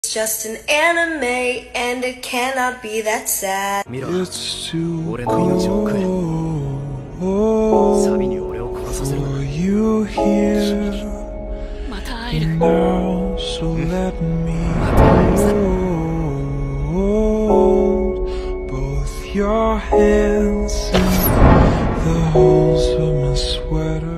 It's just an anime, and it cannot be that sad. It's too cold for you here now, so let me hold both your hands in the holes of my sweater.